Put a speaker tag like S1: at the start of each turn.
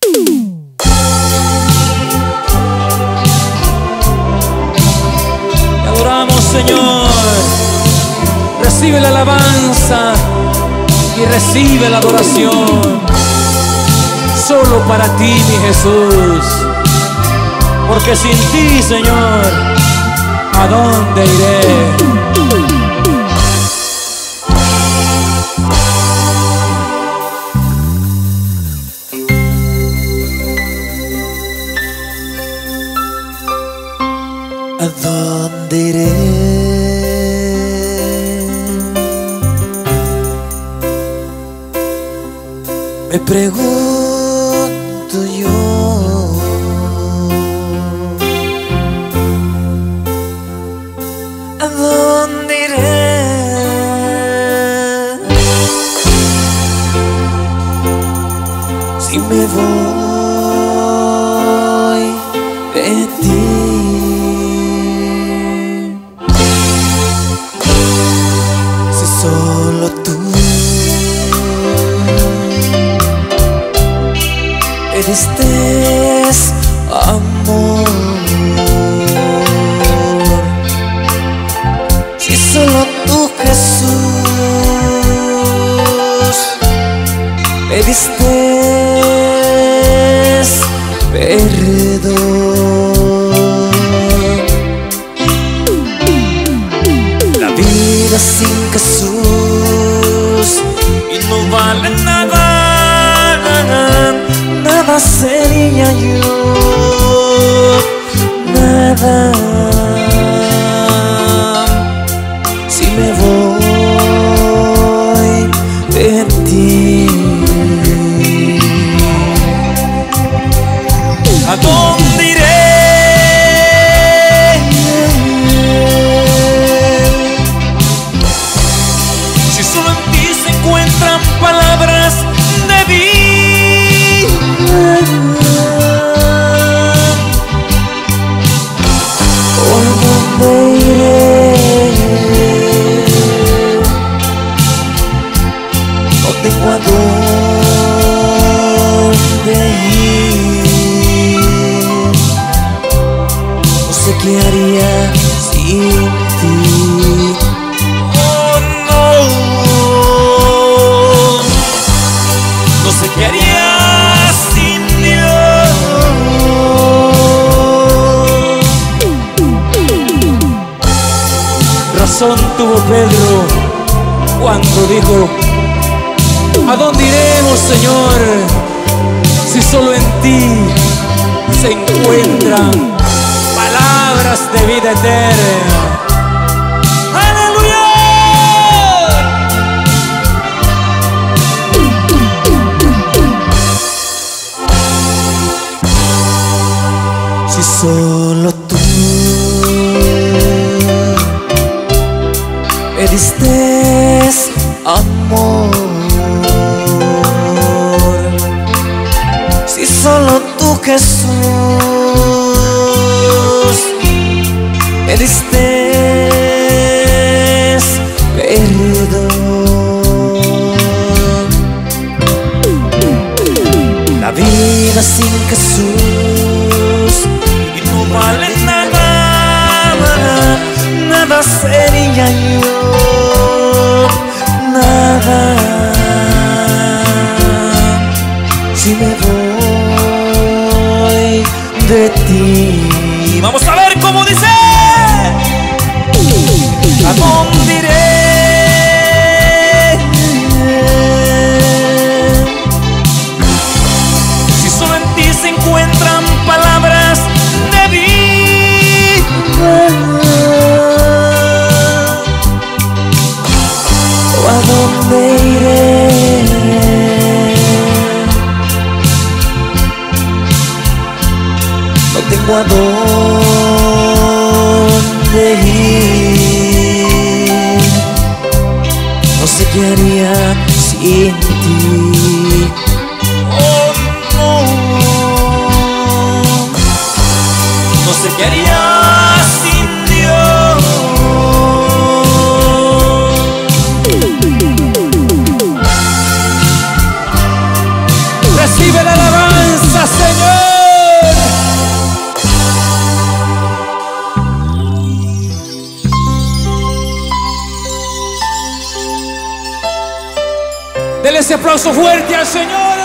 S1: Te adoramos, Señor. Recibe la alabanza y recibe la adoración. Solo para ti, mi Jesús. Porque sin ti, Señor, ¿a dónde iré?
S2: ¿A dónde iré? Me pregunto yo. ¿A dónde iré? Si me voy de ti. Solo tú me diste amor. Si solo tú, Jesús, me diste perdón. La vida sin Jesús y no vale nada, nada sería yo, nada. Si me voy de ti, ¿a dónde iré? Si solo en ti se encuentran palabras de vida. ¿Por dónde iré? No tengo a dónde ir. No sé qué haría sin ti. Oh no, no sé qué haría sin Dios.
S1: Razón tuvo Pedro cuando dijo: ¿a dónde iremos, Señor? Si solo en ti se encuentran palabras de vida eterna. ¡Aleluya!
S2: Si solo tú me diste amor. Si solo tú, Jesús, me diste perdón. La vida sin Jesús y no vale nada, nada sería yo, nada. Si me voy de ti. Vamos a ver cómo dice. ¿A dónde iré? Si solo en ti se encuentran palabras de vida. ¿O a dónde iré? No tengo a dónde ir. No sé qué haría sin ti. Oh no, no sé qué haría sin Dios.
S1: Recibe la alabanza, Dele ese aplauso fuerte al Señor.